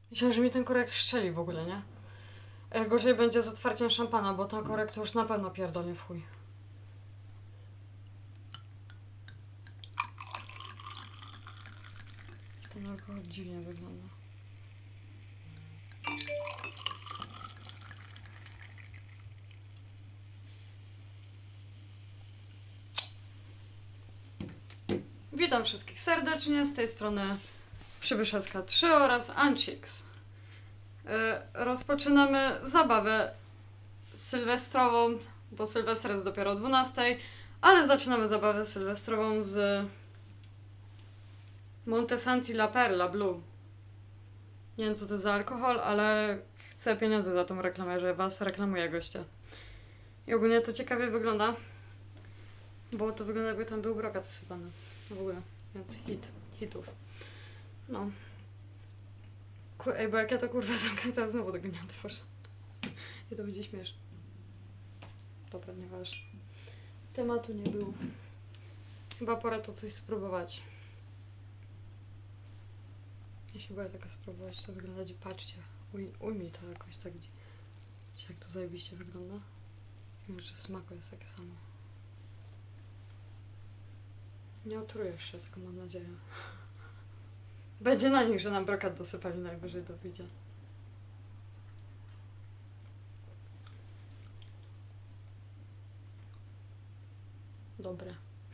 Myślałam, że mi ten korek strzeli w ogóle, nie? Gorzej będzie z otwarciem szampana, bo ten korek to już na pewno pierdolnie w chuj. Ten alkohol dziwnie wygląda. Witam wszystkich serdecznie, z tej strony Przybyszewska 3 oraz Anchix. Rozpoczynamy zabawę sylwestrową, bo Sylwester jest dopiero o 12, ale zaczynamy zabawę sylwestrową z Montesanti La Perla Blue. Nie wiem co to za alkohol, ale chcę pieniądze za tą reklamę, że was reklamuje goście. I ogólnie to ciekawie wygląda, bo to wygląda jakby tam był brokat sypany w ogóle, więc hitów. No. Ej, bo jak ja to kurwa zamknę, to ja znowu tego nie otworzę. I to będzie śmieszne. Dobra, nieważne. Tematu nie było. Chyba pora to coś spróbować. Ja się boję tego spróbować, to wygląda, patrzcie. Ujmij to jakoś tak, jak to zajebiście wygląda. Mimo, że smaku jest takie samo. Nie otrujesz się, tylko mam nadzieję. Będzie na nich, że nam brokat dosypali, najwyżej to wyjdzie. Dobre.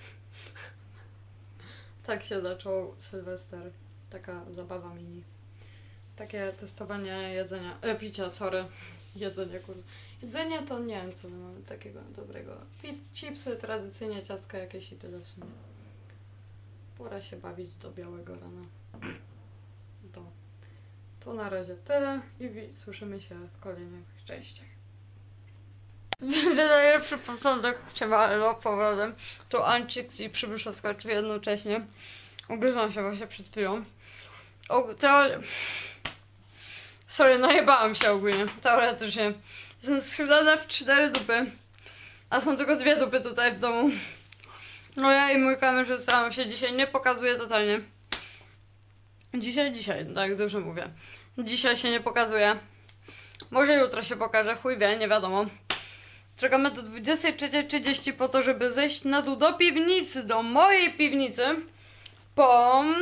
Tak się zaczął Sylwester. Taka zabawa mini. Takie testowanie jedzenia. Picia, sorry. Jedzenie, kurwa. Jedzenie to nie wiem, co my mamy takiego dobrego. Chipsy, tradycyjnie ciastka jakieś i tyle w sumie. Pora się bawić do białego rana. To na razie tyle i słyszymy się w kolejnych częściach. Wiem, że najlepszy początek siema powrotem. To Anchix i Przybyszewska jednocześnie. Ugryzłam się właśnie przed chwilą. Sorry, najebałam się ogólnie, teoretycznie. Jestem skrzywdzona w 4 dupy. A są tylko 2 dupy tutaj w domu. No ja i mój kamerzysta się dzisiaj nie pokazuje totalnie. Dzisiaj, tak dobrze mówię. Dzisiaj się nie pokazuje. Może jutro się pokaże, chuj wie, nie wiadomo. Czekamy do 23:30 po to, żeby zejść na dół do piwnicy, do mojej piwnicy. Bom,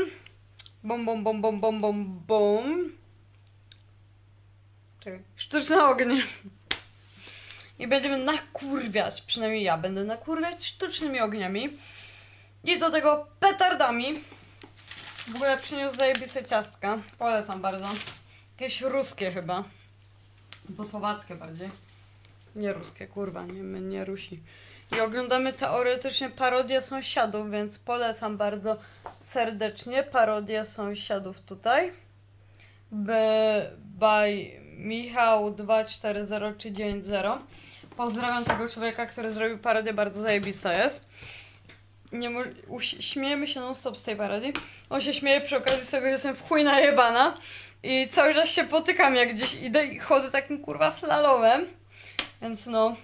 bom. Czekaj, sztuczne ognie. I będziemy nakurwiać, przynajmniej ja będę nakurwiać sztucznymi ogniami. I do tego petardami. W ogóle przyniósł zajebiste ciastka. Polecam bardzo. Jakieś ruskie chyba. Bo słowackie bardziej. Nie ruskie, kurwa, nie Rusi. I oglądamy teoretycznie parodię sąsiadów, więc polecam bardzo serdecznie parodię sąsiadów tutaj. By Michał 240390. Pozdrawiam tego człowieka, który zrobił parodię, bardzo zajebista jest. Śmiejemy się non stop z tej parodii. On się śmieje przy okazji z tego, że jestem w chuj najebana. I cały czas się potykam, jak gdzieś idę i chodzę takim kurwa slalomem. Więc no.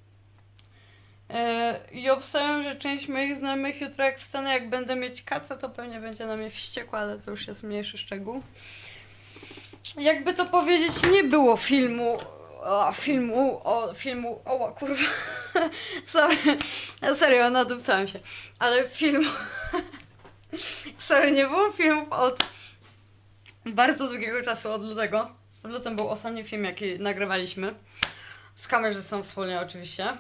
I obstawiam, że część moich znajomych jutro jak wstanę, jak będę mieć kacę, to pewnie będzie na mnie wściekła, ale to już jest mniejszy szczegół. Jakby to powiedzieć, nie było filmu, kurwa, sorry, serio, nadupcałam się, ale sorry, nie było filmów od bardzo długiego czasu, od lutego. Lutem był ostatni film, jaki nagrywaliśmy, z kamerzystą wspólnie oczywiście,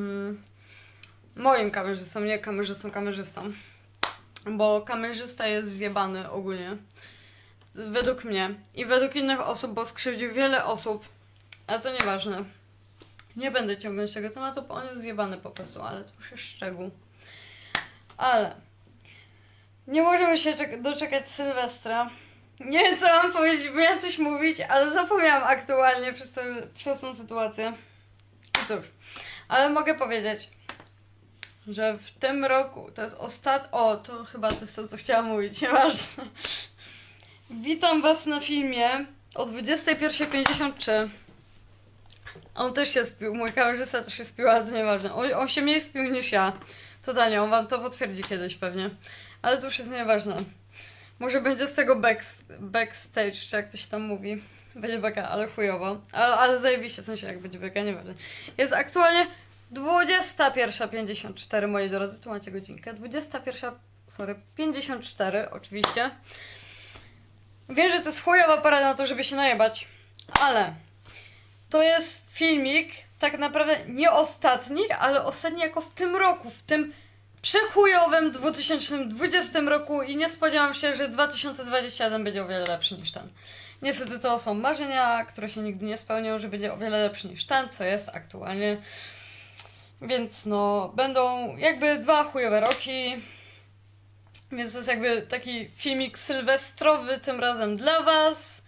moim kamerzystą, nie kamerzystą, bo kamerzysta jest zjebany ogólnie. Według mnie i według innych osób, bo skrzywdził wiele osób, ale to nieważne. Nie będę ciągnąć tego tematu, bo on jest zjebany po prostu, ale to już jest szczegół. Ale nie możemy się doczekać Sylwestra. Nie wiem co mam powiedzieć, bo miałam coś mówić, ale zapomniałam aktualnie przez tą sytuację. I cóż, ale mogę powiedzieć, że w tym roku to jest to chyba to jest to, co chciałam mówić, nieważne. Witam was na filmie o 21:53. On też się spił, mój kamerzysta też się spił, ale to nieważne. On się mniej spił niż ja. Totalnie, on wam to potwierdzi kiedyś pewnie. Ale to już jest nieważne. Może będzie z tego backstage, czy jak to się tam mówi. Będzie beka, ale chujowo. Ale zajebiście, w sensie jak będzie beka, nie będzie. Jest aktualnie 21:54, moi drodzy, tu macie godzinkę. 54, oczywiście. Wiem, że to jest chujowa pora na to, żeby się najebać, ale to jest filmik tak naprawdę nie ostatni, ale ostatni jako w tym roku, w tym przechujowym 2020 roku i nie spodziewam się, że 2021 będzie o wiele lepszy niż ten. Niestety to są marzenia, które się nigdy nie spełnią, że będzie o wiele lepszy niż ten, co jest aktualnie. Więc no, będą jakby 2 chujowe roki. Więc to jest jakby taki filmik sylwestrowy, tym razem dla was.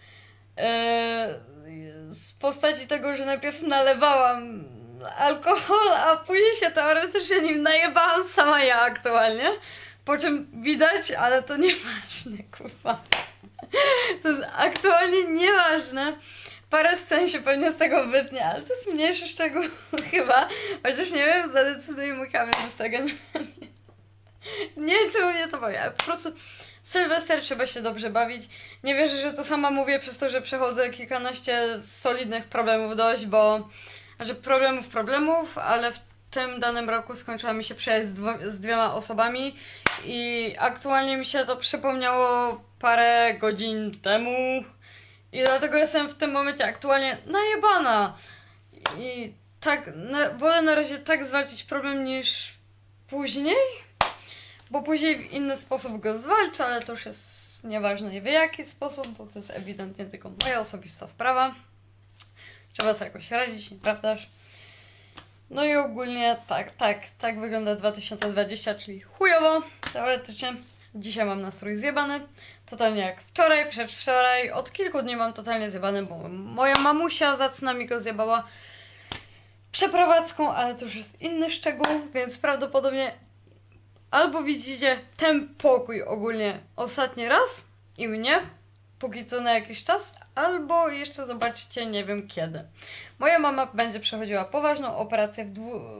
Z postaci tego, że najpierw nalewałam alkohol, a później się teoretycznie nim najebałam sama ja aktualnie. Po czym widać, ale to nieważne, kurwa. To jest aktualnie nieważne. Parę scen się pewnie z tego wytnie, ale to jest mniejszy szczegół chyba. Chociaż nie wiem, zadecyduje mój kamerzysta generalnie. Nie wiem, czemu mnie to bawi, ale po prostu Sylwester trzeba się dobrze bawić. Nie wierzę, że to sama mówię przez to, że przechodzę kilkanaście solidnych problemów dość, bo... Znaczy problemów, ale w tym danym roku skończyła mi się przyjaźń z 2 osobami i aktualnie mi się to przypomniało parę godzin temu i dlatego jestem w tym momencie aktualnie najebana i tak, wolę na razie tak zwalczyć problem niż później, bo później w inny sposób go zwalczę, ale to już jest nieważne w jaki sposób, bo to jest ewidentnie tylko moja osobista sprawa. Trzeba sobie jakoś radzić, nieprawdaż? No i ogólnie tak wygląda 2020, czyli chujowo, teoretycznie. Dzisiaj mam nastrój zjebany, totalnie jak wczoraj, przedwczoraj. Od kilku dni mam totalnie zjebany, bo moja mamusia zacna mi go zjebała przeprowadzką, ale to już jest inny szczegół, więc prawdopodobnie albo widzicie ten pokój ogólnie ostatni raz i mnie, póki co na jakiś czas, albo jeszcze zobaczycie nie wiem kiedy. Moja mama będzie przechodziła poważną operację w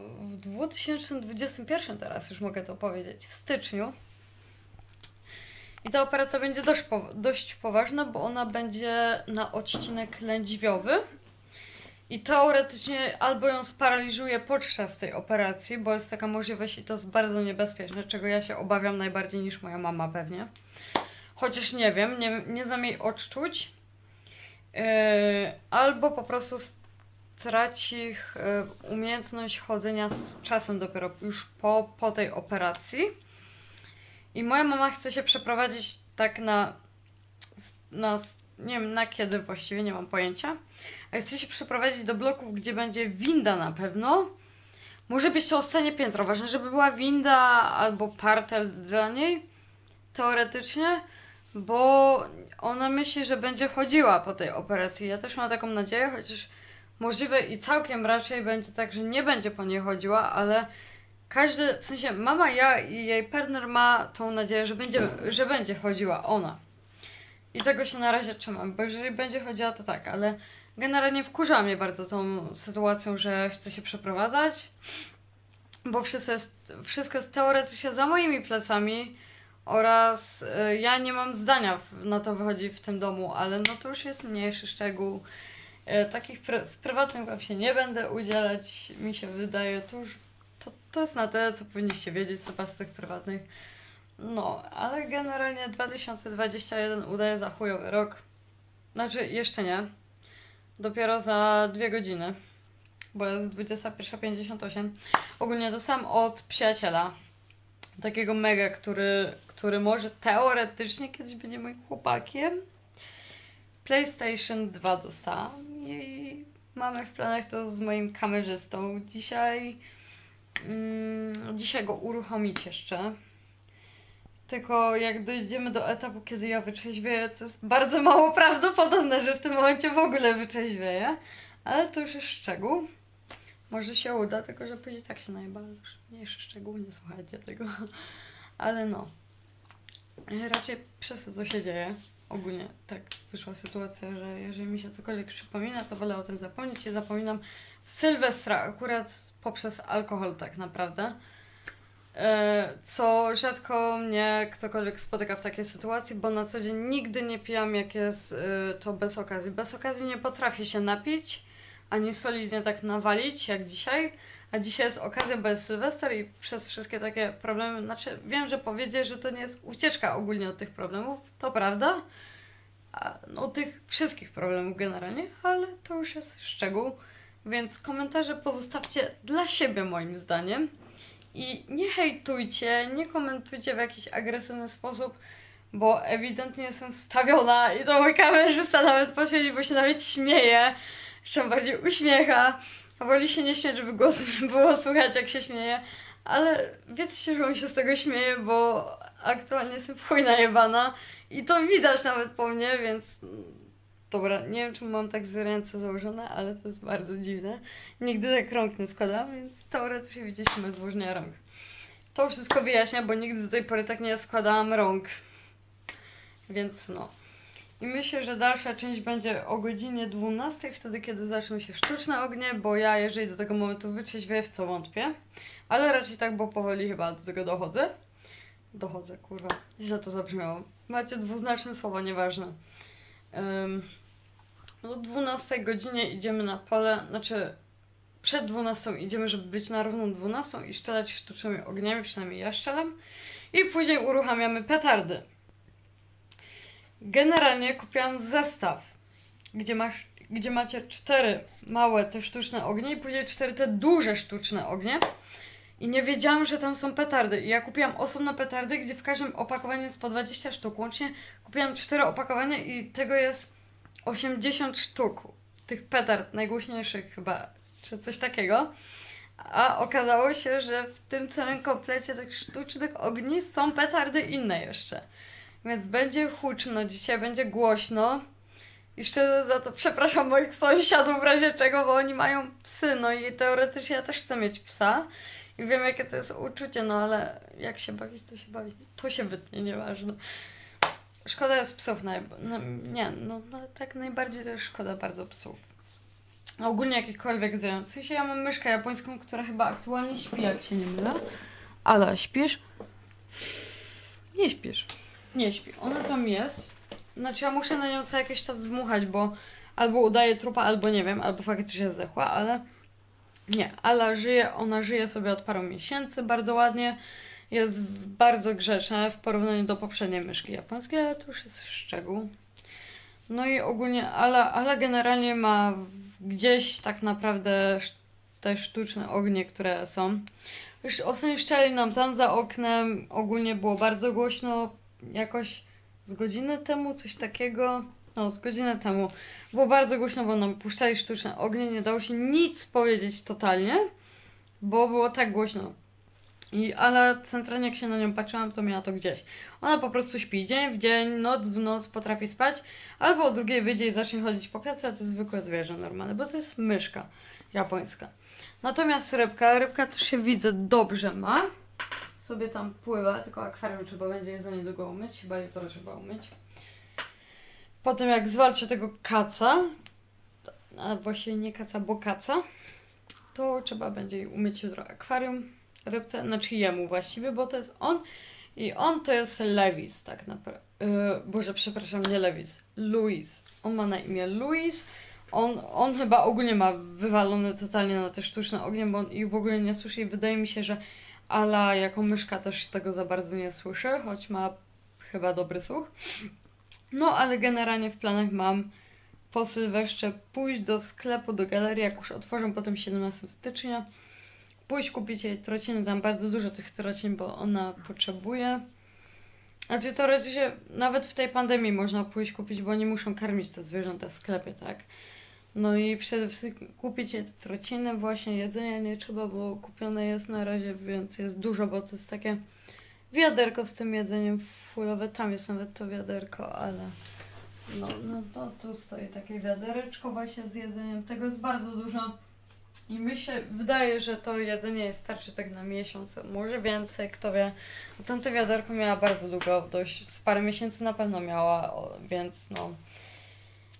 2021, teraz już mogę to powiedzieć, w styczniu. I ta operacja będzie dość poważna, bo ona będzie na odcinek lędźwiowy. I teoretycznie albo ją sparaliżuje podczas tej operacji, bo jest taka możliwość i to jest bardzo niebezpieczne, czego ja się obawiam najbardziej niż moja mama pewnie. Chociaż nie wiem, nie znam jej odczuć. Albo po prostu straci umiejętność chodzenia z czasem dopiero już po tej operacji. I moja mama chce się przeprowadzić tak na nie wiem na kiedy właściwie, nie mam pojęcia. A chce się przeprowadzić do bloków, gdzie będzie winda na pewno. Może być to ostatnie piętro, ważne, żeby była winda albo parter dla niej, teoretycznie, bo ona myśli, że będzie chodziła po tej operacji. Ja też mam taką nadzieję, chociaż możliwe i całkiem raczej będzie tak, że nie będzie po niej chodziła, ale każdy, w sensie mama, ja i jej partner ma tą nadzieję, że będzie chodziła ona. I tego się na razie trzymam, bo jeżeli będzie chodziła, to tak, ale generalnie wkurza mnie bardzo tą sytuacją, że chce się przeprowadzać, bo wszystko jest teoretycznie za moimi plecami oraz ja nie mam zdania na to wychodzi w tym domu, ale no to już jest mniejszy szczegół. Takich z prywatnych wam się nie będę udzielać, mi się wydaje, to jest na tyle, co powinniście wiedzieć co z tych prywatnych. No, ale generalnie 2021 udaje za chujowy rok. Znaczy, jeszcze nie. Dopiero za 2 godziny. Bo jest 21:58. Ogólnie dostałam od przyjaciela. Takiego mega, który może teoretycznie kiedyś będzie moim chłopakiem. PlayStation 2 dostałam. I mamy w planach to z moim kamerzystą. Dzisiaj go uruchomić jeszcze. Tylko jak dojdziemy do etapu, kiedy ja wyczeźwieję, co jest bardzo mało prawdopodobne, że w tym momencie w ogóle wyczeźwieję. Ale to już jest szczegół. Może się uda, tylko że później tak się najeba. Już mniejszy szczegół, nie słuchajcie tego. Ale no. Raczej przez to, co się dzieje. Ogólnie tak wyszła sytuacja, że jeżeli mi się cokolwiek przypomina, to wolę o tym zapomnieć. I zapominam w Sylwestra akurat poprzez alkohol tak naprawdę. Co rzadko mnie ktokolwiek spotyka w takiej sytuacji, bo na co dzień nigdy nie pijam, jak jest to bez okazji. Bez okazji nie potrafię się napić, ani solidnie tak nawalić jak dzisiaj. A dzisiaj jest okazja, bo jest Sylwester i przez wszystkie takie problemy, znaczy wiem, że powiedzieć, że to nie jest ucieczka ogólnie od tych problemów, to prawda, od tych wszystkich problemów generalnie, ale to już jest szczegół, więc komentarze pozostawcie dla siebie moim zdaniem i nie hejtujcie, nie komentujcie w jakiś agresywny sposób, bo ewidentnie jestem wstawiona i to mój kamerzysta nawet poświeci, bo się nawet śmieje, jeszcze bardziej uśmiecha. A woli się nie śmiać, żeby głos było słychać, jak się śmieje, ale wiedzcie, że on się z tego śmieje, bo aktualnie jestem w chuj najebana i to widać nawet po mnie, więc dobra, nie wiem, czemu mam tak z ręce założone, ale to jest bardzo dziwne. Nigdy tak rąk nie składam, więc teoretycznie widzieliśmy złożenia rąk. To wszystko wyjaśnia, bo nigdy do tej pory tak nie składałam rąk. Więc no. I myślę, że dalsza część będzie o godzinie 12, wtedy kiedy zaczną się sztuczne ognie, bo ja jeżeli do tego momentu wytrzeźwieję, w co wątpię. Ale raczej tak, bo powoli chyba do tego dochodzę. Dochodzę, kurwa. Źle to zabrzmiało. Macie dwuznaczne słowa, nieważne. O 12 godzinie idziemy na pole, znaczy przed 12 idziemy, żeby być na równą 12 i strzelać sztucznymi ogniami, przynajmniej ja strzelam. I później uruchamiamy petardy. Generalnie kupiłam zestaw, gdzie macie 4 małe te sztuczne ognie i później 4 te duże sztuczne ognie. I nie wiedziałam, że tam są petardy. I ja kupiłam osobno petardy, gdzie w każdym opakowaniu jest po 20 sztuk. Łącznie kupiłam 4 opakowania i tego jest 80 sztuk. Tych petard, najgłośniejszych chyba, czy coś takiego. A okazało się, że w tym całym komplecie tych sztucznych ogni są petardy inne jeszcze. Więc będzie huczno, dzisiaj będzie głośno. I szczerze za to przepraszam moich sąsiadów w razie czego, bo oni mają psy, no i teoretycznie ja też chcę mieć psa. I wiem jakie to jest uczucie, no ale jak się bawić, to się bawić. To się wytnie, nieważne. Szkoda jest psów, tak najbardziej to jest szkoda bardzo psów. A ogólnie jakichkolwiek zwierząt. W sensie ja mam myszkę japońską, która chyba aktualnie śpi, jak się nie mylę. Ala, śpisz? Nie śpisz. Nie śpi. Ona tam jest. Znaczy ja muszę na nią co jakiś czas dmuchać, bo albo udaje trupa, albo nie wiem, albo faktycznie zdechła, ale nie. Ala żyje, ona żyje sobie od paru miesięcy bardzo ładnie. Jest bardzo grzeczna w porównaniu do poprzedniej myszki japońskiej, ale to już jest szczegół. No i ogólnie Ala generalnie ma gdzieś tak naprawdę te sztuczne ognie, które są. Już ostrzeli nam tam za oknem, ogólnie było bardzo głośno, jakoś z godziny temu, coś takiego. No, z godziny temu. Było bardzo głośno, bo nam puszczali sztuczne ognie, nie dało się nic powiedzieć totalnie, bo było tak głośno. Ale centralnie jak się na nią patrzyłam, to miała to gdzieś. Ona po prostu śpi dzień w dzień, noc w noc, potrafi spać, albo o drugiej wyjdzie i zacznie chodzić po klatce, a to jest zwykłe zwierzę normalne, bo to jest myszka japońska. Natomiast rybka też się widzę dobrze ma. Sobie tam pływa, tylko akwarium trzeba będzie je za niedługo umyć, chyba jutro trzeba umyć. Potem jak zwalczę tego kaca, a właściwie nie kaca, bo kaca, to trzeba będzie jej umyć jutro akwarium, rybce, znaczy jemu właściwie, bo to jest on i on to jest Lewis tak naprawdę. Boże, przepraszam, nie Lewis, Louis. On ma na imię Louis. On chyba ogólnie ma wywalone totalnie na te sztuczne ognie, bo on ich w ogóle nie słyszy i wydaje mi się, że Ala jako myszka też tego za bardzo nie słyszy, choć ma chyba dobry słuch. No ale generalnie w planach mam po Sylwestrze pójść do sklepu, do galerii, jak już otworzą potem 17 stycznia. Pójść kupić jej trociny, tam bardzo dużo tych trocin, bo ona potrzebuje. Znaczy teoretycznie nawet w tej pandemii można pójść kupić, bo oni muszą karmić te zwierzęta w sklepie, tak? No i przede wszystkim kupić jej te trociny, właśnie jedzenia nie trzeba, bo kupione jest na razie, więc jest dużo, bo to jest takie wiaderko z tym jedzeniem fullowe, tam jest nawet to wiaderko, ale no tu stoi takie wiadereczko właśnie z jedzeniem, tego jest bardzo dużo i wydaje, że to jedzenie starczy tak na miesiąc, może więcej, kto wie. A tamte wiaderko miała bardzo długo, dość z parę miesięcy na pewno miała, więc no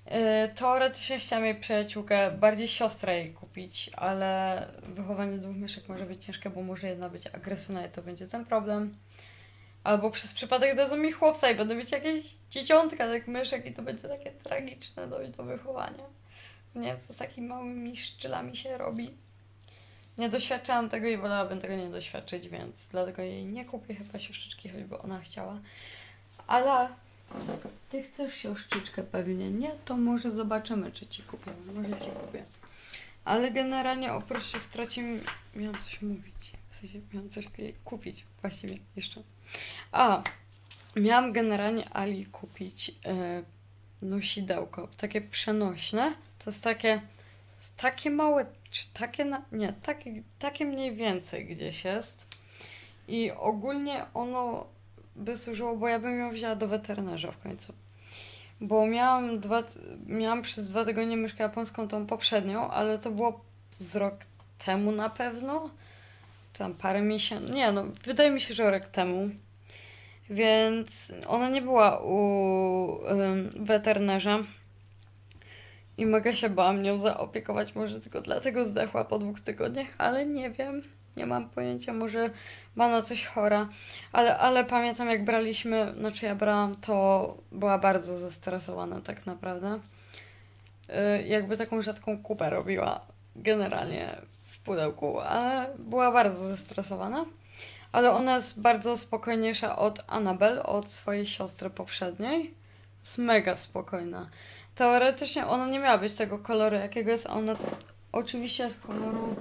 Teoretycznie chciałam jej przyjaciółkę, bardziej siostrę jej kupić, ale wychowanie 2 myszek może być ciężkie, bo może jedna być agresywna i to będzie ten problem. Albo przez przypadek dadzą mi chłopca i będę mieć jakieś dzieciątka tych myszek i to będzie takie tragiczne do wychowania. Nie, co z takimi małymi szczylami się robi. Nie doświadczałam tego i wolałabym tego nie doświadczyć, więc dlatego jej nie kupię chyba siostrzyczki, choćby ona chciała. Ale ty chcesz siostrzyczkę pewnie, nie? To może zobaczymy, czy ci kupię. Może ci kupię. Ale generalnie oprócz tych trocin miałam coś mówić. W sensie miałam coś jej kupić właściwie jeszcze. Miałam generalnie Ali kupić nosidełko. Takie przenośne. To jest takie małe, czy takie, nie, takie mniej więcej gdzieś jest. I ogólnie ono by służyło, bo ja bym ją wzięła do weterynarza w końcu. Bo miałam przez 2 tygodnie myszkę japońską, tą poprzednią, ale to było z rok temu na pewno. Czy tam parę miesięcy. Nie, no, wydaje mi się, że rok temu. Więc ona nie była u weterynarza. I mega się bałam nią zaopiekować, może tylko dlatego zdechła po 2 tygodniach, ale nie wiem, nie mam pojęcia, może ma na coś chora. Ale pamiętam jak braliśmy, znaczy ja brałam, to była bardzo zestresowana tak naprawdę. Jakby taką rzadką kupę robiła generalnie w pudełku, ale była bardzo zestresowana. Ale ona jest bardzo spokojniejsza od Annabelle, od swojej siostry poprzedniej. Jest mega spokojna. Teoretycznie ona nie miała być tego koloru, jakiego jest, a ona oczywiście jest koloru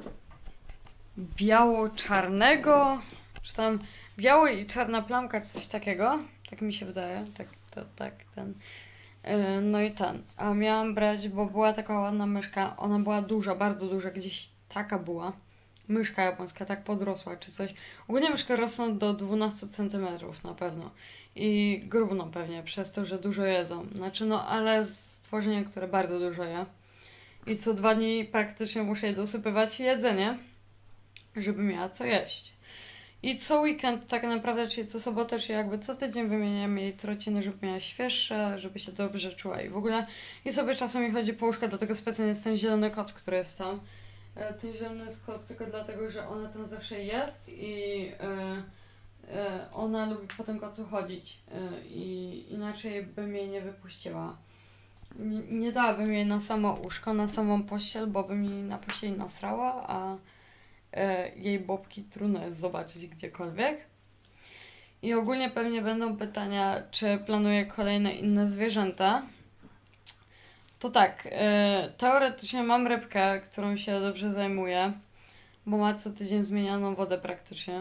biało-czarnego, czy tam biały i czarna plamka, czy coś takiego. Tak mi się wydaje. Ten. No i ten. A miałam brać, bo była taka ładna myszka. Ona była duża, bardzo duża, gdzieś taka była. Myszka japońska, tak podrosła, czy coś. Ogólnie myszki rosną do 12 cm na pewno. I grubną pewnie, przez to, że dużo jedzą. Znaczy, no, ale stworzenie, które bardzo dużo je. I co 2 dni praktycznie muszę jej dosypywać jedzenie, żeby miała co jeść. I co weekend tak naprawdę, czyli co sobotę, czy jakby co tydzień wymieniam jej trociny, żeby miała świeższe, żeby się dobrze czuła i w ogóle. I sobie czasami chodzi po łóżko, dlatego specjalnie jest ten zielony koc, który jest tam. Ten zielony jest koc tylko dlatego, że ona tam zawsze jest i ona lubi po tym kocu chodzić i inaczej bym jej nie wypuściła. Nie dałabym jej na samo łóżko, na samą pościel, bo by mi na pościeli nasrała, a jej bobki trudno jest zobaczyć gdziekolwiek. I ogólnie pewnie będą pytania, czy planuję kolejne inne zwierzęta. To tak, teoretycznie mam rybkę, którą się dobrze zajmuję, bo ma co tydzień zmienianą wodę praktycznie.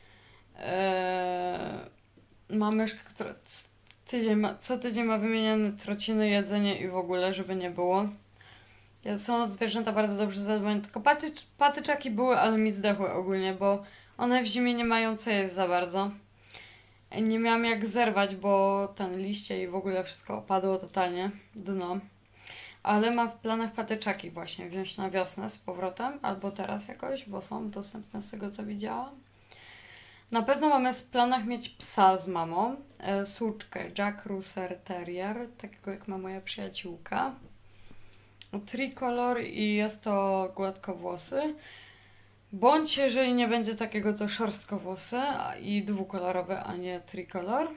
Ma myszkę, która co tydzień ma wymieniane trociny, jedzenie i w ogóle, żeby nie było. Są zwierzęta bardzo dobrze zadbane, tylko patyczaki były, ale mi zdechły ogólnie, bo one w zimie nie mają co jeść za bardzo. Nie miałam jak zerwać, bo ten liście i w ogóle wszystko opadło totalnie, dno. Ale mam w planach patyczaki właśnie wziąć na wiosnę z powrotem, albo teraz jakoś, bo są dostępne z tego co widziałam. Na pewno mamy w planach mieć psa z mamą, suczkę, Jack Russell Terrier, takiego jak ma moja przyjaciółka. Tricolor i jest to gładkowłosy. Bądź jeżeli nie będzie takiego, to szorstkowłosy i dwukolorowy, a nie tricolor.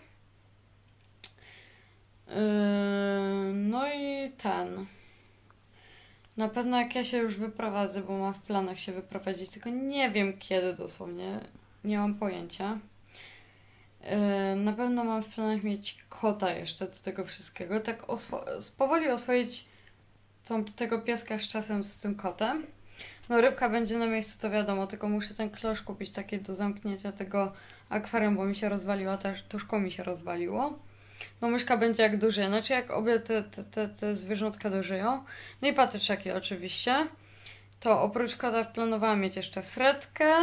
No i ten. Na pewno jak ja się już wyprowadzę, bo mam w planach się wyprowadzić, tylko nie wiem kiedy dosłownie. Nie mam pojęcia. Na pewno mam w planach mieć kota jeszcze do tego wszystkiego. Tak powoli oswoić tego pieska z czasem z tym kotem. No rybka będzie na miejscu, to wiadomo, tylko muszę ten klosz kupić taki do zamknięcia tego akwarium, bo mi się rozwaliła, też to szkło mi się rozwaliło. No myszka będzie jak dożyje, znaczy jak obie te zwierzątka dożyją. No i patyczaki oczywiście. To oprócz kota planowałam mieć jeszcze fretkę,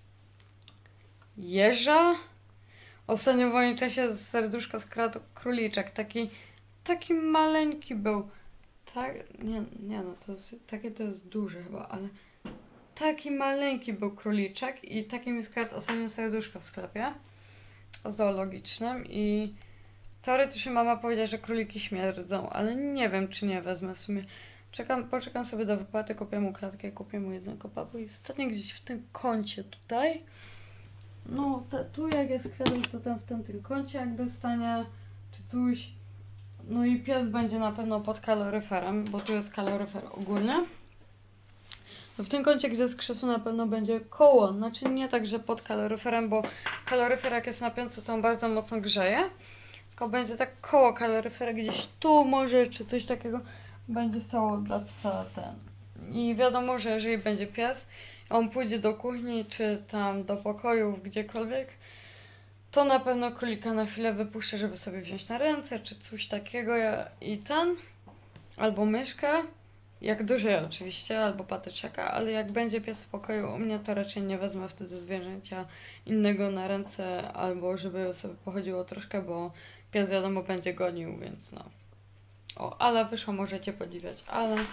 jeża. Ostatnio w moim czasie z serduszko skradł króliczek, taki maleńki był. Tak, nie no, to jest duże chyba, ale taki maleńki był króliczek i taki mi skradł ostatnio serduszko w sklepie zoologicznym i Teoretycznie mama powiedziała, że króliki śmierdzą, ale nie wiem, czy nie wezmę w sumie. Poczekam sobie do wypłaty, kupię mu klatkę, kupię mu jedzonko, papu i stanie gdzieś w tym kącie tutaj. No, tu jak jest kwiatek, to tam w tym kącie jakby stanie, czy coś. No i pies będzie na pewno pod kaloryferem, bo tu jest kaloryfer ogólny. To w tym kącie, gdzie jest krzesło, na pewno będzie koło. Znaczy nie tak, że pod kaloryferem, bo kaloryfer jak jest napięty, to on bardzo mocno grzeje. Tylko będzie tak koło kaloryfera, gdzieś tu może, czy coś takiego będzie stało dla psa ten. I wiadomo, że jeżeli będzie pies, on pójdzie do kuchni, czy tam do pokojów, gdziekolwiek, to na pewno królika na chwilę wypuszczę, żeby sobie wziąć na ręce, czy coś takiego i albo myszkę, jak duży oczywiście, albo patyczaka, ale jak będzie pies w pokoju u mnie, to raczej nie wezmę wtedy zwierzęcia innego na ręce, albo żeby sobie pochodziło troszkę, bo pies wiadomo będzie gonił, więc no. O, ale wyszło, możecie podziwiać,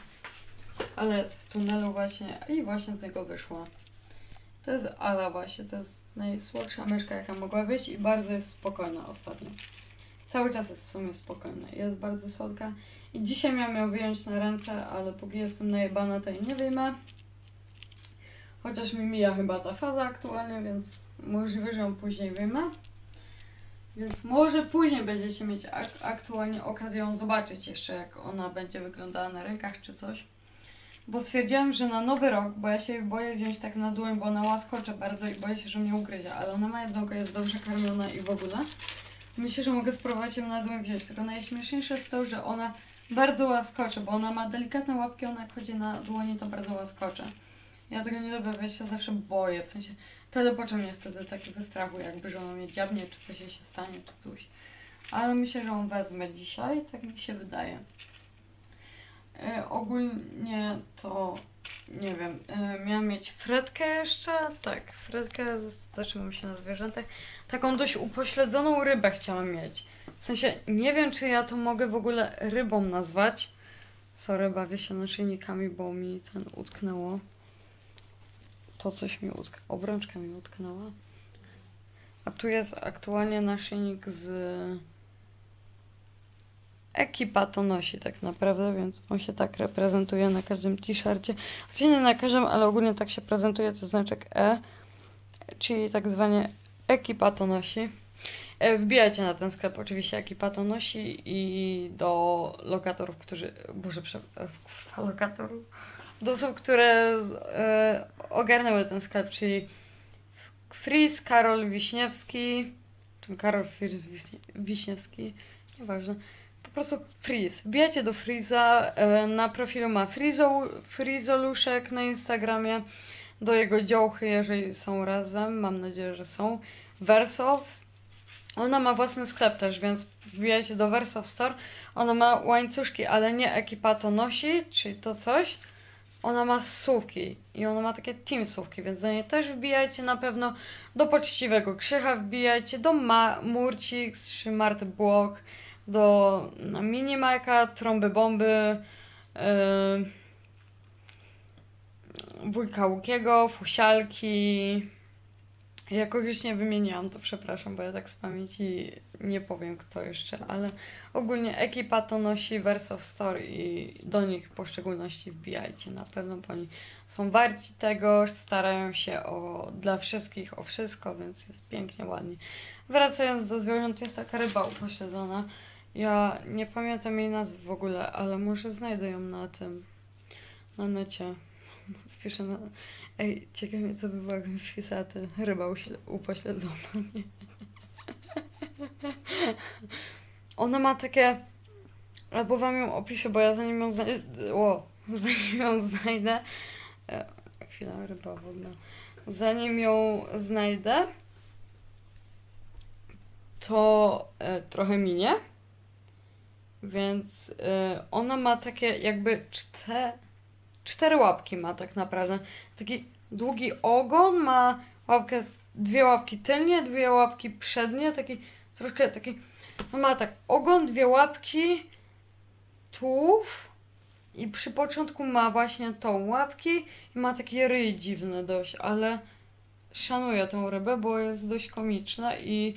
ale jest w tunelu właśnie i właśnie z niego wyszła. To jest Ala właśnie, to jest najsłodsza myszka, jaka mogła być i bardzo jest spokojna ostatnio. Cały czas jest w sumie spokojna, jest bardzo słodka. I dzisiaj miałam ją wyjąć na ręce, ale póki jestem najebana, to jej nie wyjmę. Chociaż mi mija chyba ta faza aktualnie, więc możliwe, że ją później wyjmę. Więc może później będziecie mieć aktualnie okazję ją zobaczyć jeszcze, jak ona będzie wyglądała na rękach czy coś. Bo stwierdziłam, że na nowy rok, bo ja się boję wziąć tak na dłoń, bo ona łaskocze bardzo i boję się, że mnie ugryzie, ale ona ma jedzonko, jest dobrze karmiona i w ogóle. Myślę, że mogę spróbować ją na dłoń wziąć, tylko najśmieszniejsze jest to, że ona bardzo łaskocze, bo ona ma delikatne łapki, ona jak chodzi na dłoni, to bardzo łaskocze. Ja tego nie lubię, bo ja się zawsze boję, w sensie telepoczę mnie wtedy tak ze strachu, jakby, że ona mnie dziabnie, czy coś jej się stanie, czy coś. Ale myślę, że ją wezmę dzisiaj, tak mi się wydaje. Ogólnie to, nie wiem, miałam mieć fretkę jeszcze, tak, fretkę, zatrzymam się na zwierzętach, taką dość upośledzoną rybę chciałam mieć. W sensie, nie wiem, czy ja to mogę w ogóle rybą nazwać. Sorry, bawię się naszyjnikami, bo mi ten utknęło. To coś mi utknęło, obrączka mi utknęła. A tu jest aktualnie naszyjnik z... Ekipa to nosi tak naprawdę, więc on się tak reprezentuje na każdym t-shircie. Znaczy nie na każdym, ale ogólnie tak się prezentuje, to znaczek E, czyli tak zwanie Ekipa to nosi. Wbijajcie na ten sklep oczywiście Ekipa to nosi i do lokatorów, którzy... Boże, lokatorów? Do osób, które ogarnęły ten sklep, czyli Freeze, Karol Wiśniewski, czy Karol Freeze Wiśniewski, nieważne. Po prostu Freeze. Wbijajcie do Freeza, na profilu ma Frizoluszek na Instagramie, do jego działchy, jeżeli są razem, mam nadzieję, że są, Wersow. Ona ma własny sklep też, więc wbijajcie do Wersow Store. Ona ma łańcuszki, ale nie Ekipa to nosi, czyli to coś. Ona ma słówki i ona ma takie team słówki, więc do niej też wbijajcie na pewno. Do Poczciwego Krzycha wbijajcie, do Murcix czy Marty Błok, do Minimajka, Trąby Bomby, Wujka Łukiego, Fusialki. Jak już nie wymieniłam, to przepraszam, bo ja tak z pamięci nie powiem kto jeszcze, ale ogólnie Ekipa to nosi Wersow Store i do nich w poszczególności wbijajcie na pewno, bo oni są warci tego, starają się dla wszystkich o wszystko, więc jest pięknie, ładnie. Wracając do zwierząt, jest taka ryba upośledzona. Ja nie pamiętam jej nazwy w ogóle, ale może znajdę ją na necie. Wpiszę na... Ej, ciekawe co by było, jakbym wpisała tę ryba upośledzona, nie? Ona ma takie... Albo wam ją opiszę, bo ja zanim ją znajdę... zanim ją znajdę... Chwila, ryba wodna. Zanim ją znajdę, to trochę minie. Więc ona ma takie jakby cztery łapki ma tak naprawdę. Taki długi ogon, ma dwie łapki tylnie, dwie łapki przednie, taki troszkę taki... No ma tak ogon, dwie łapki, tułów i przy początku ma właśnie tą łapki i ma taki ryj dziwny dość, ale szanuję tą rybę, bo jest dość komiczna i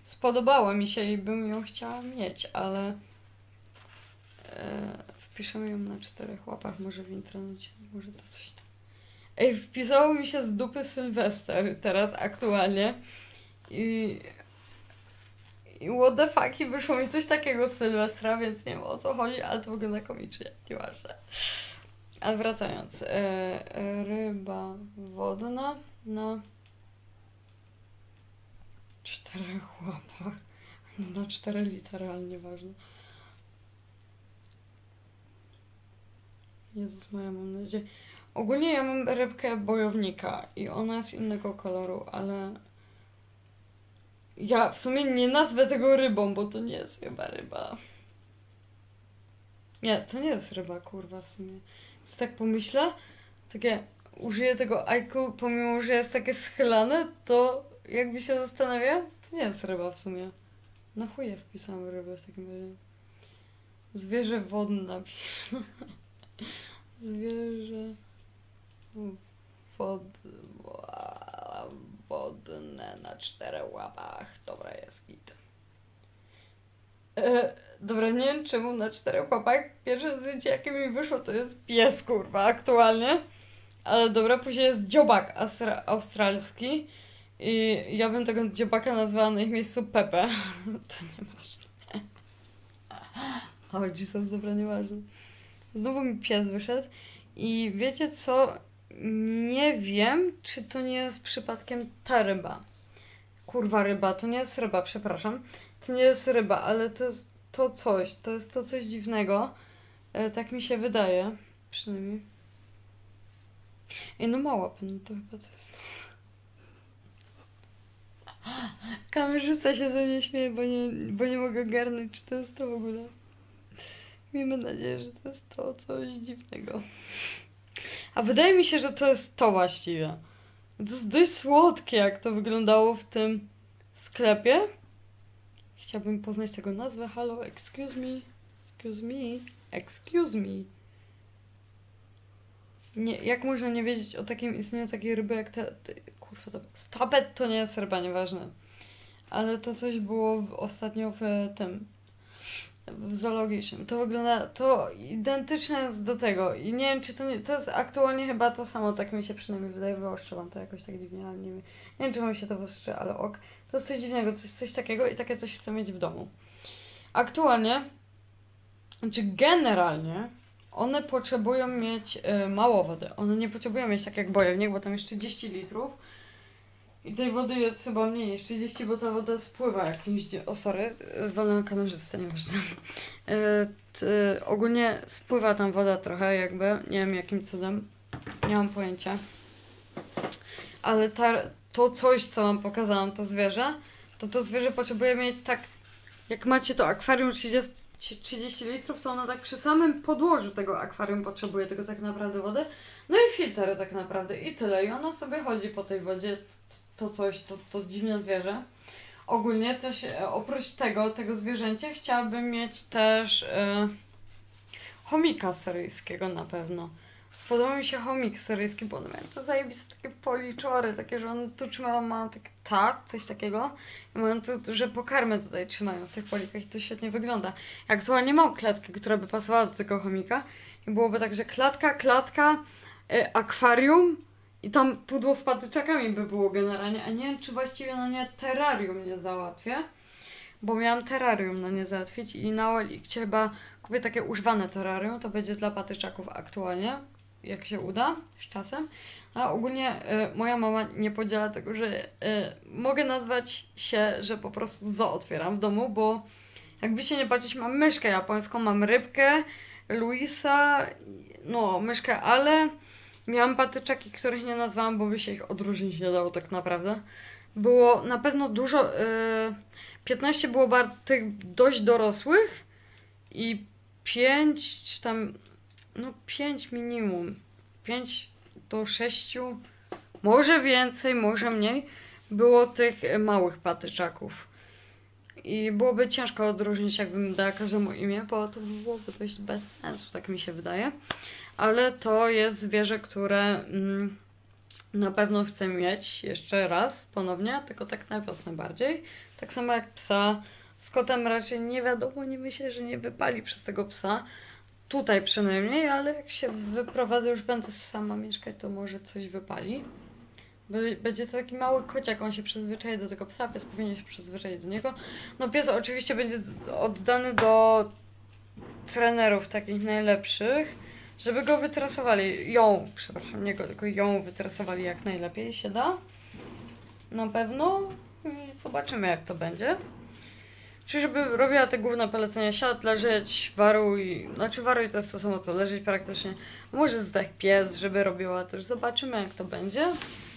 spodobała mi się i bym ją chciała mieć, ale wpiszemy ją na 4 łapach, może w internecie, może to coś tam. Ej, wpisało mi się z dupy Sylwester teraz aktualnie i what the fuck, i wyszło mi coś takiego z Sylwestra, więc nie wiem o co chodzi, ale to wygląda komicznie, nieważne. Ale wracając, ryba wodna na 4 łapach, no na 4 litery, ale nieważne. Jezus Maria, mam nadzieję. Ogólnie ja mam rybkę bojownika i ona jest innego koloru, ale ja w sumie nie nazwę tego rybą, bo to nie jest chyba ryba. Nie, to nie jest ryba, kurwa, w sumie. Więc tak pomyślę, takie użyję tego aiku, pomimo że jest takie schylane, to jakby się zastanawiając, to nie jest ryba w sumie. Na chuje wpisałam rybę w takim razie. Zwierzę wodne napiszę. Zwierzę wodne na 4 łapach. Dobra, jest git. Dobra, nie wiem czemu na 4 łapach. Pierwsze zdjęcie jakie mi wyszło to jest pies, kurwa, aktualnie. Ale dobra, później jest dziobak australski. I ja bym tego dziobaka nazwała na ich miejscu Pepe. To nieważne. O Jesus, dobra, nieważne. Znowu mi pies wyszedł. I wiecie co? Nie wiem, czy to nie jest przypadkiem ta ryba. Kurwa ryba, to nie jest ryba, przepraszam. To nie jest ryba, ale to jest to coś. To jest to coś dziwnego. Tak mi się wydaje. Przynajmniej. Ej, no mała, no to chyba to jest... Kamerzysta się ze mnie śmieje, bo nie mogę ogarnąć, czy to jest to w ogóle. Miejmy nadzieję, że to jest to coś dziwnego. A wydaje mi się, że to jest to właściwie. To jest dość słodkie, jak to wyglądało w tym sklepie. Chciałabym poznać tego nazwę. Hello, excuse me. Excuse me. Excuse me. Nie, jak można nie wiedzieć o takim istnieniu takiej ryby jak kurwa, to... Stapet to nie jest ryba, nieważne. Ale to coś było ostatnio w tym... w zoologicznym. To wygląda... To identyczne jest do tego. I nie wiem, czy to nie... To jest aktualnie chyba to samo, tak mi się przynajmniej wydaje. Wyostrzę wam to jakoś tak dziwnie, ale nie wiem. Nie wiem, czy wam się to wyostrzy, ale ok. To jest coś dziwnego, coś takiego i takie coś chcę mieć w domu. Aktualnie... Znaczy generalnie... One potrzebują mieć mało wody. One nie potrzebują mieć tak jak bojownik, bo tam jest 30 litrów. I tej wody jest chyba mniej niż 30, bo ta woda spływa jakimś... O, sorry, wolę kamerzystę, nieważne. Ogólnie spływa tam woda trochę jakby, nie wiem jakim cudem. Nie mam pojęcia. Ale to coś, co wam pokazałam, to zwierzę, to zwierzę potrzebuje mieć tak... Jak macie to akwarium 30 litrów, to ono tak przy samym podłożu tego akwarium potrzebuje tego tak naprawdę wody. No i filtry tak naprawdę i tyle. I ona sobie chodzi po tej wodzie, to dziwne zwierzę. Ogólnie coś oprócz tego zwierzęcia chciałabym mieć też chomika syryjskiego na pewno. Spodoba mi się chomik syryjski, bo one mają to zajebiste takie policzory, takie, że one tu trzymają, mają tak, coś takiego. I mają to, że pokarmy tutaj trzymają w tych polikach i to świetnie wygląda. Ja aktualnie mam klatkę, która by pasowała do tego chomika i byłoby tak, że klatka, akwarium i tam pudło z patyczakami by było generalnie, a nie wiem, czy właściwie na nie terrarium nie załatwię, bo miałam terrarium na nie załatwić i na Olikcie chyba kupię takie używane terrarium, to będzie dla patyczaków aktualnie, jak się uda, z czasem. A ogólnie moja mama nie podziela tego, że mogę nazwać się, że po prostu zoo otwieram w domu, bo jakby się nie patrzeć, mam myszkę japońską, mam rybkę, Luisa, no myszkę, ale miałam patyczaki, których nie nazwałam, bo by się ich odróżnić nie dało tak naprawdę. Było na pewno dużo, 15 było tych dość dorosłych i 5 czy tam, no 5 minimum, 5 do 6, może więcej, może mniej, było tych małych patyczaków. I byłoby ciężko odróżnić, jakbym dała każdemu imię, bo to byłoby dość bez sensu, tak mi się wydaje. Ale to jest zwierzę, które na pewno chcę mieć jeszcze raz, ponownie, tylko tak na wiosnę bardziej. Tak samo jak psa. Z kotem raczej nie wiadomo, nie myślę, że nie wypali przez tego psa. Tutaj przynajmniej, ale jak się wyprowadzę, już będę sama mieszkać, to może coś wypali. Będzie to taki mały kociak, on się przyzwyczai do tego psa, pies powinien się przyzwyczaić do niego. No pies oczywiście będzie oddany do trenerów takich najlepszych, żeby go wytresowali. Przepraszam, nie go, tylko ją wytresowali jak najlepiej się da. Na pewno. I zobaczymy jak to będzie. Czyli żeby robiła te główne polecenia, siad, leżeć, waruj. Znaczy waruj to jest to samo co leżeć praktycznie. Może zdech pies, żeby robiła też. Zobaczymy jak to będzie.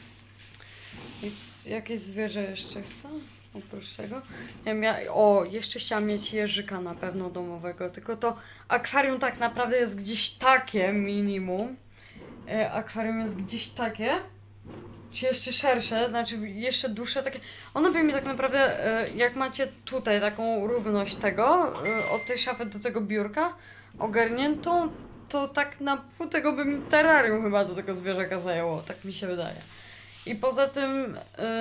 Jakieś zwierzę jeszcze chcę? Oprócz tego. Jeszcze chciałam mieć jeżyka na pewno domowego. Tylko to akwarium tak naprawdę jest gdzieś takie minimum. Akwarium jest gdzieś takie. Czy jeszcze szersze, znaczy jeszcze dłuższe takie. Ono by mi tak naprawdę, jak macie tutaj taką równość tego, od tej szafy do tego biurka ogarniętą, to tak na pół tego by mi terrarium chyba do tego zwierzaka zajęło, tak mi się wydaje. I poza tym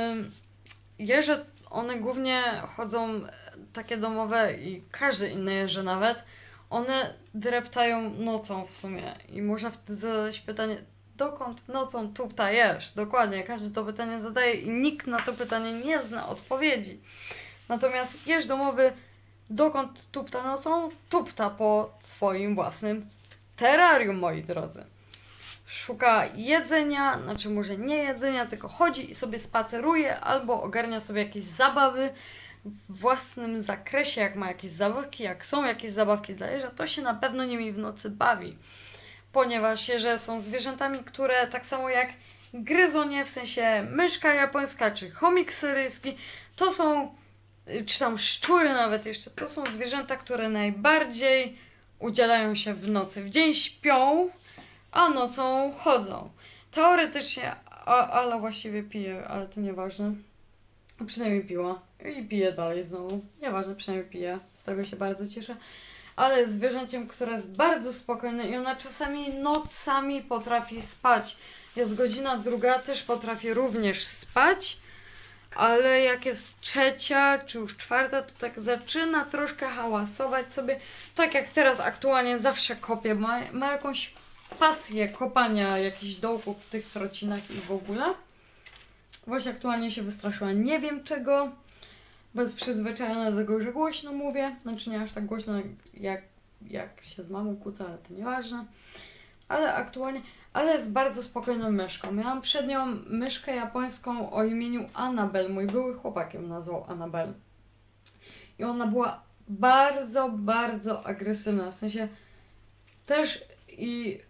jeże, one głównie chodzą takie domowe i każde inne jeże nawet, one dreptają nocą w sumie i można wtedy zadać pytanie, dokąd nocą tupta jesz? Dokładnie, każdy to pytanie zadaje i nikt na to pytanie nie zna odpowiedzi. Natomiast jeż domowy, dokąd tupta nocą? Tupta po swoim własnym terrarium, moi drodzy. Szuka jedzenia, znaczy może nie jedzenia, tylko chodzi i sobie spaceruje albo ogarnia sobie jakieś zabawy w własnym zakresie, jak ma jakieś zabawki, jak są jakieś zabawki dla jeża, to się na pewno nimi w nocy bawi. Ponieważ jeże są zwierzętami, które tak samo jak gryzonie, w sensie myszka japońska czy chomik syryjski, to są, czy tam szczury nawet jeszcze, to są zwierzęta, które najbardziej udzielają się w nocy. W dzień śpią, a nocą chodzą. Teoretycznie Ala właściwie pije, ale to nieważne. Przynajmniej piła. I pije dalej znowu. Nieważne, przynajmniej pije. Z tego się bardzo cieszę. Ale jest zwierzęciem, które jest bardzo spokojne i ona czasami nocami potrafi spać. Jest godzina druga, też potrafi również spać. Ale jak jest trzecia, czy już czwarta, to tak zaczyna troszkę hałasować sobie. Tak jak teraz aktualnie zawsze kopie. Ma jakąś pasję kopania jakichś dołków w tych trocinach i w ogóle. Właśnie aktualnie się wystraszyła nie wiem czego, bo jest przyzwyczajona do tego, że głośno mówię. Znaczy nie aż tak głośno jak się z mamą kłócę, ale to nieważne. Ale aktualnie, ale jest bardzo spokojną myszką. Miałam przed nią myszkę japońską o imieniu Annabel. Mój były chłopak ją nazwał Annabel. I ona była bardzo, bardzo agresywna. W sensie też i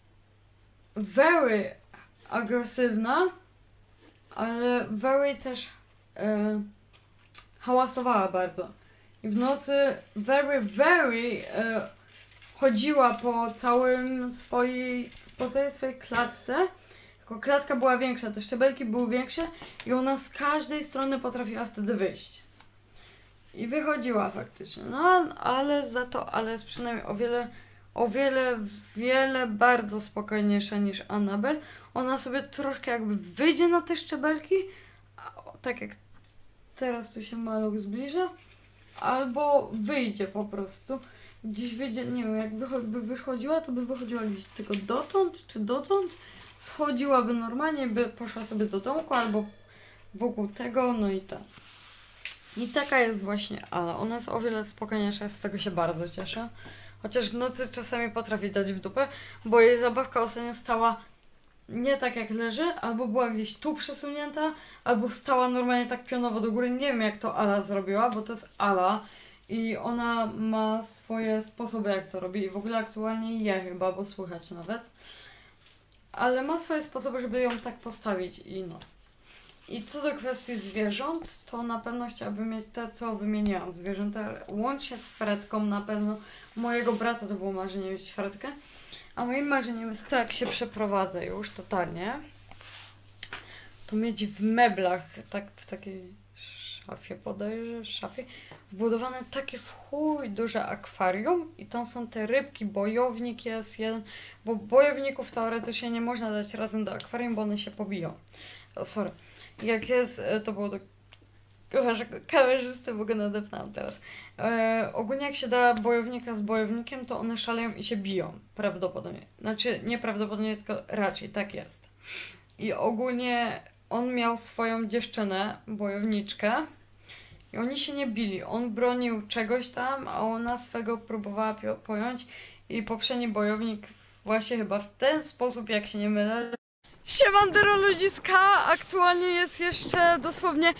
very agresywna, ale very też hałasowała bardzo. I w nocy very chodziła po całej swojej klatce. Tylko klatka była większa, te szczebelki były większe i ona z każdej strony potrafiła wtedy wyjść. I wychodziła faktycznie. No, ale za to, ale jest przynajmniej o wiele bardzo spokojniejsza niż Annabel. Ona sobie troszkę jakby wyjdzie na te szczebelki, tak jak teraz tu się maluch zbliża, albo wyjdzie po prostu. Gdzieś wyjdzie, nie wiem, jakby wychodziła, to by wychodziła gdzieś tylko dotąd, czy dotąd. Schodziłaby normalnie, by poszła sobie do domku, albo wokół tego, no i tak. I taka jest właśnie Ala. Ona jest o wiele spokojniejsza, z tego się bardzo cieszę. Chociaż w nocy czasami potrafi dać w dupę, bo jej zabawka ostatnio stała nie tak jak leży, albo była gdzieś tu przesunięta, albo stała normalnie tak pionowo do góry. Nie wiem jak to Ala zrobiła, bo to jest Ala i ona ma swoje sposoby jak to robi i w ogóle aktualnie je chyba, bo słychać nawet. Ale ma swoje sposoby, żeby ją tak postawić i no. I co do kwestii zwierząt, to na pewno chciałabym mieć te, co wymieniłam. Zwierzęta łącznie z Fredką na pewno. Mojego brata to było marzenie mieć Fredkę. A moim marzeniem jest to, jak się przeprowadzę już totalnie, to mieć w meblach, tak w takiej szafie szafie, wbudowane takie w chuj duże akwarium i tam są te rybki, bojownik jest jeden, bo bojowników teoretycznie nie można dać razem do akwarium, bo one się pobiją. O, sorry. Jak jest, to było Chyba, że kamerzysty w ogóle nadepnęłam teraz. Ogólnie jak się da bojownika z bojownikiem, to one szaleją i się biją. Prawdopodobnie. Znaczy, nie prawdopodobnie, tylko raczej tak jest. I ogólnie on miał swoją dziewczynę, bojowniczkę. I oni się nie bili. On bronił czegoś tam, a ona swego próbowała pojąć. I poprzedni bojownik właśnie chyba w ten sposób, jak się nie mylę. Siemandero ludziska! Aktualnie jest jeszcze dosłownie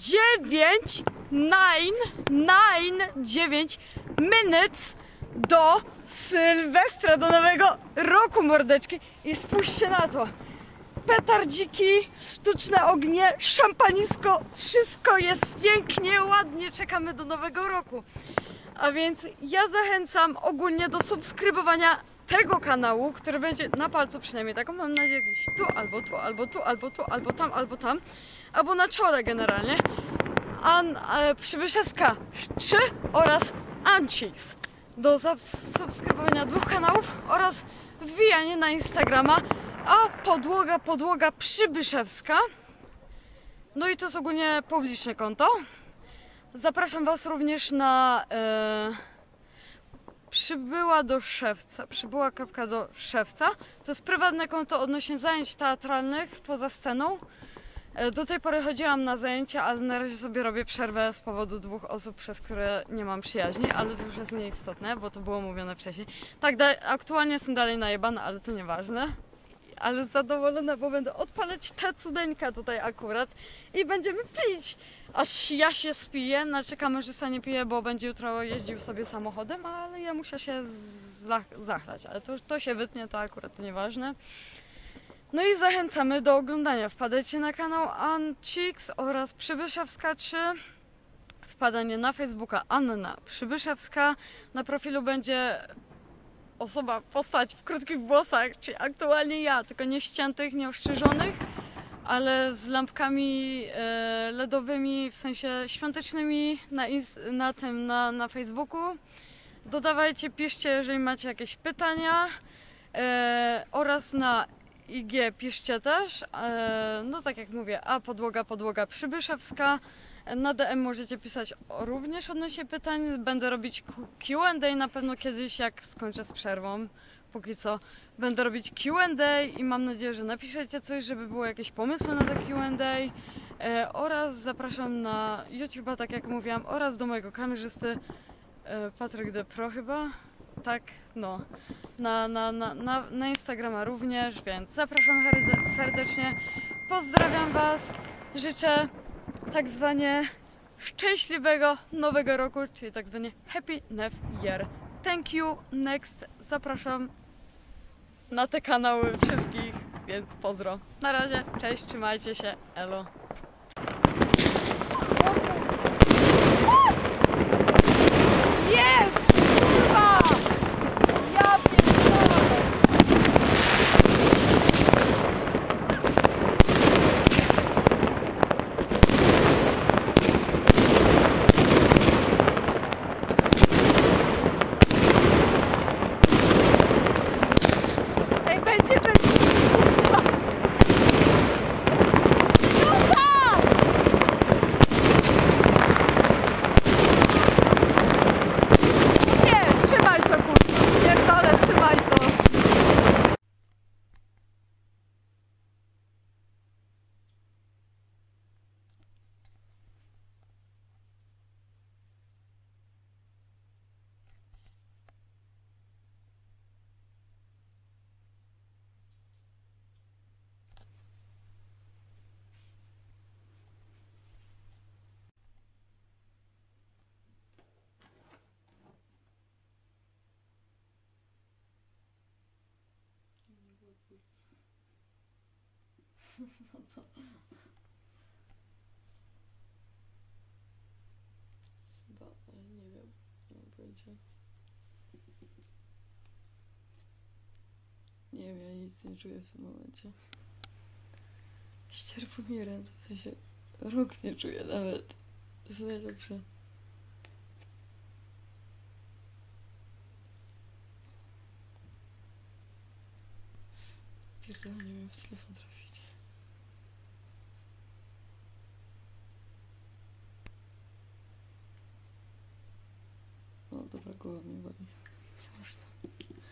9 minutes do Sylwestra, do nowego roku, mordeczki. I spójrzcie na to. Petardziki, sztuczne ognie, szampanisko, wszystko jest pięknie, ładnie, czekamy do nowego roku. A więc ja zachęcam ogólnie do subskrybowania tego kanału, który będzie na palcu przynajmniej taką, mam nadzieję, gdzieś tu, albo tu, albo tu, albo tu, albo tam, albo na czole generalnie. Przybyszewska 3 oraz Anchix do subskrybowania 2 kanałów oraz wbijanie na Instagrama, a podłoga Przybyszewska. No i to jest ogólnie publiczne konto. Zapraszam Was również na przybyła.do szewca. To jest prywatne konto odnośnie zajęć teatralnych poza sceną. Do tej pory chodziłam na zajęcia, ale na razie sobie robię przerwę z powodu 2 osób, przez które nie mam przyjaźni, ale to już jest nieistotne, bo to było mówione wcześniej. Tak, aktualnie jestem dalej najebana, ale to nieważne. Ale zadowolona, bo będę odpalać tę cudeńkę tutaj akurat i będziemy pić, aż ja się spiję. Znaczy kamerzysta nie pije, bo będzie jutro jeździł sobie samochodem, ale ja muszę się zachlać, ale to się wytnie, to akurat to nieważne. No i zachęcamy do oglądania. Wpadajcie na kanał Anchix oraz Przybyszewska 3. Wpadanie na Facebooka Anna Przybyszewska. Na profilu będzie postać w krótkich włosach, czyli aktualnie ja, tylko nie ściętych, nie ostrzyżonych, ale z lampkami LEDowymi, w sensie świątecznymi na Facebooku. Dodawajcie, piszcie, jeżeli macie jakieś pytania, oraz na IG piszcie też, no tak jak mówię, a podłoga Przybyszewska. Na DM możecie pisać również odnośnie pytań. Będę robić Q&A na pewno kiedyś, jak skończę z przerwą. Póki co będę robić Q&A i mam nadzieję, że napiszecie coś, żeby było jakieś pomysły na to Q&A. Oraz zapraszam na YouTube'a, tak jak mówiłam, oraz do mojego kamerzysty Patryk The Pro chyba. Tak, no. Na Instagrama również, więc zapraszam serdecznie. Pozdrawiam Was. Życzę tak zwanie szczęśliwego nowego roku, czyli tak zwanie Happy New Year. Thank you, next. Zapraszam na te kanały wszystkich, więc pozdro. Na razie, cześć, trzymajcie się, elo. Jest! Kurwa! Ja pierdolę! No co? Chyba, ale nie wiem, nie mam pojęcia. Nie wiem, ja nic nie czuję w tym momencie. Ścierpło mi ręce, w sensie rąk nie czuję nawet. To jest najlepsze. Pierdolę, nie wiem, w telefon trafić. dobra, głowa mnie boli. Nieważne.